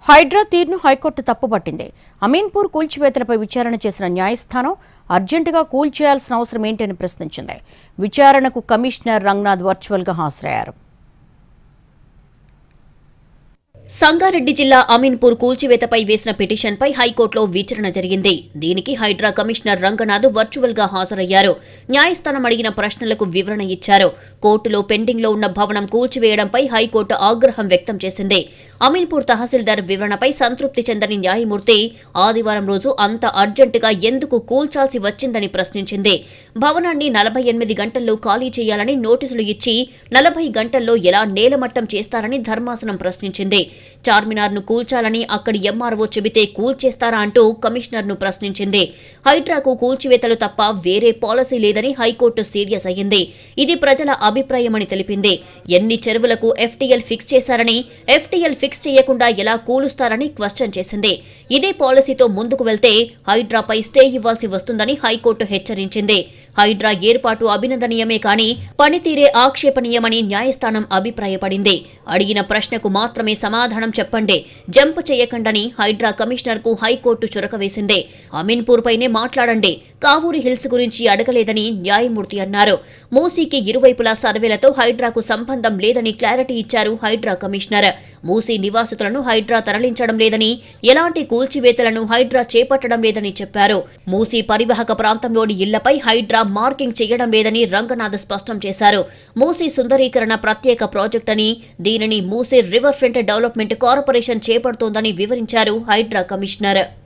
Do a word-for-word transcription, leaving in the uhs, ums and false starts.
హైడ్రా తీర్ను హైకోర్టు తప్పుపట్టింది. అమీన్పూర్ కూల్చివేతలపై విచారణ చేసిన న్యాయస్థానం అర్జెంటుగా కూల్చేయాల్సిన అవసరం ఏంటని ప్రశ్నించింది. విచారణకు కమిషనర్ రంగనాథ్ వర్చువల్ గా హాజరయ్యారు. సంగారెడ్డి జిల్లా అమీన్పూర్ కూల్చివేతపై వేసిన పిటిషన్పై హైకోర్టులో విచారణ జరిగింది. దీనికి హైడ్రా కమిషనర్ రంగనాథ్ వర్చువల్ గా హాజరయ్యారు. న్యాయస్థానం అడిగిన ప్రశ్నలకు వివరణ ఇచ్చారు. కోర్టులో పెండింగ్ లో ఉన్న భవనం కూల్చివేయడంపై హైకోర్టు ఆగ్రహం వ్యక్తం చేసింది. అమీన్పూర్ తహసీల్దార్ వివరణపై సంతృప్తి చెందని న్యాయమూర్తి ఆదివారం రోజు అంత అర్జెంటుగా ఎందుకు కూల్చాల్సి వచ్చిందని ప్రశ్నించింది. భవనాన్ని నలభై ఎనిమిది గంటల్లో ఖాళీ చేయాలని నోటీసులు ఇచ్చి నలభై గంటల్లో ఎలా నేలమట్టం చేస్తారని ధర్మాసనం ప్రశ్నించింది. చార్మినార్ ను కూల్చాలని అక్కడి ఎంఆర్ఓ చెబితే కూల్చేస్తారా అంటూ కమిషనర్ ను ప్రశ్నించింది. హైడ్రాకు కూల్చివేతలు తప్ప వేరే పాలసీ లేదని హైకోర్టు సీరియస్ అయ్యింది. ఇది ప్రజల అభిప్రాయమని తెలిపింది. ఎన్ని చెరువులకు ఎఫ్టీఎల్ ఫిక్స్ చేశారని, ఎఫ్టీఎల్ ఫిక్స్ చేయకుండా ఎలా కూలుస్తారని క్వశ్చన్ చేసింది. ఇదే పాలసీతో ముందుకు వెళ్తే హైడ్రాపై స్టే ఇవ్వాల్సి వస్తుందని హైకోర్టు హెచ్చరించింది. హైడ్రా ఏర్పాటు అభినందనీయమే కానీ పనితీరే ఆక్షేపణీయమని న్యాయస్థానం అభిప్రాయపడింది. అడిగిన ప్రశ్నకు మాత్రమే సమాధానం చెప్పండి, జంప్ చేయకండని హైడ్రా కమిషనర్ కు హైకోర్టు చురకవేసింది. అమీన్పూర్ పైనే మాట్లాడండి, కావూరి హిల్స్ గురించి అడగలేదని న్యాయమూర్తి అన్నారు. మూసీకి ఇరువైపులా సర్వేలతో హైడ్రాకు సంబంధం లేదని క్లారిటీ ఇచ్చారు హైడ్రా కమిషనర్. మూసీ నివాసితులను హైడ్రా తరలించడం లేదని, ఎలాంటి కూల్చివేతలను హైడ్రా చేపట్టడం లేదని చెప్పారు. మూసీ పరివాహక ప్రాంతంలోని ఇళ్లపై హైడ్రా మార్కింగ్ చేయడం లేదని రంగనాథ్ స్పష్టం చేశారు. మూసీ సుందరీకరణ ప్రత్యేక ప్రాజెక్ట్ అని, దీనిని Musi river front development corporation చేపడుతోందని వివరించారు హైడ్రా కమిషనర్.